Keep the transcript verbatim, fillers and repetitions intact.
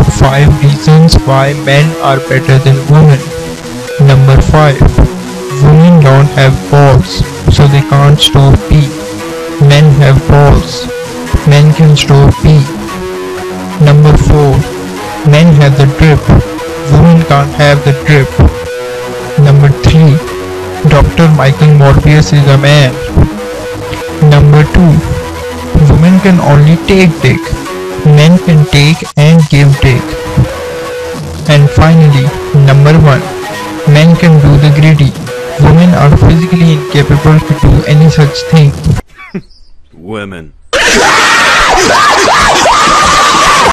five reasons why men are better than women. Number five. Women don't have balls, so they can't store pee. Men have balls. Men can store pee. Number four. Men have the drip. Women can't have the drip. Number three. Doctor Michael Morbius is a man. Number two. Women can only take dick. Men can take and give dick. And finally, number one. Men can do the greedy. Women are physically incapable to do any such thing. Women.